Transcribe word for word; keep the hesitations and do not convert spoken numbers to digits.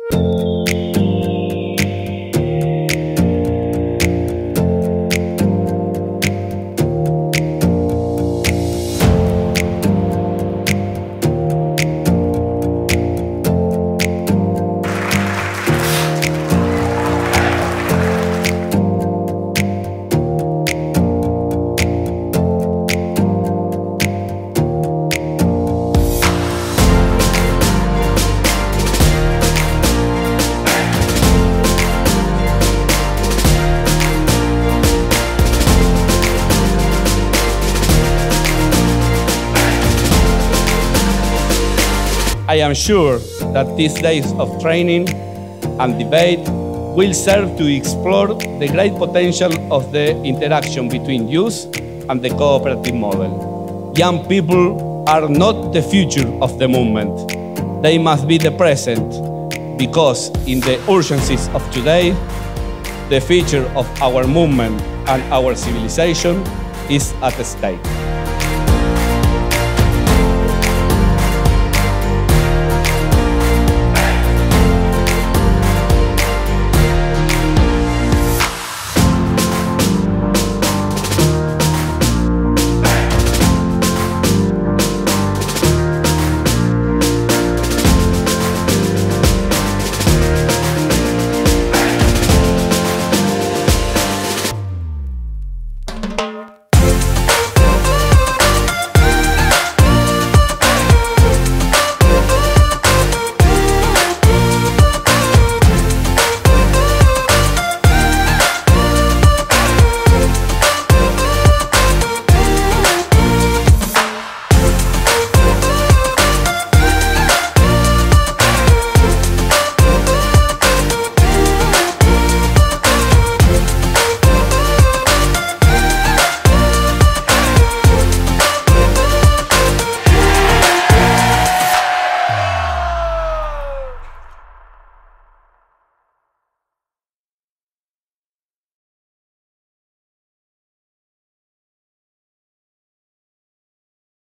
I am sure that these days of training and debate will serve to explore the great potential of the interaction between youth and the cooperative model. Young people are not the future of the movement. They must be the present, because in the urgencies of today, the future of our movement and our civilization is at stake.